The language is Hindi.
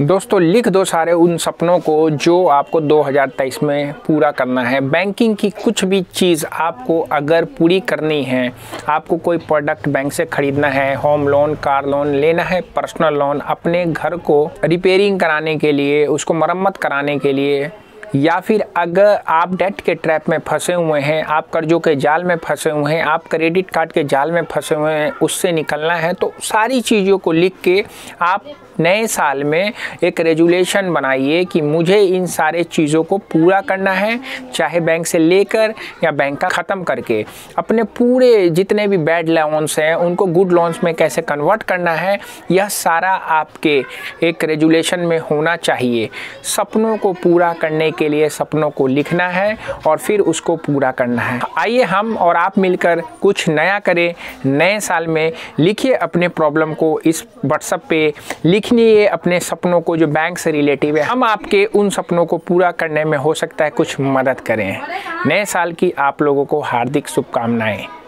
दोस्तों लिख दो सारे उन सपनों को जो आपको 2023 में पूरा करना है। बैंकिंग की कुछ भी चीज़ आपको अगर पूरी करनी है, आपको कोई प्रोडक्ट बैंक से ख़रीदना है, होम लोन, कार लोन लेना है, पर्सनल लोन, अपने घर को रिपेयरिंग कराने के लिए, उसको मरम्मत कराने के लिए, या फिर अगर आप डेट के ट्रैप में फंसे हुए हैं, आप कर्जों के जाल में फंसे हुए हैं, आप क्रेडिट कार्ड के जाल में फंसे हुए हैं, उससे निकलना है, तो सारी चीज़ों को लिख के आप नए साल में एक रेजुलेशन बनाइए कि मुझे इन सारे चीज़ों को पूरा करना है, चाहे बैंक से लेकर या बैंक का ख़त्म करके अपने पूरे जितने भी बैड लोन्स हैं उनको गुड लोन्स में कैसे कन्वर्ट करना है, यह सारा आपके एक रेजुलेशन में होना चाहिए। सपनों को पूरा करने के लिए सपनों को लिखना है और फिर उसको पूरा करना है। आइए हम और आप मिलकर कुछ नया करें। नए साल में लिखिए अपने प्रॉब्लम को इस व्हाट्सएप पे, लिखिए अपने सपनों को जो बैंक से रिलेटिव है, हम आपके उन सपनों को पूरा करने में हो सकता है कुछ मदद करें। नए साल की आप लोगों को हार्दिक शुभकामनाएं।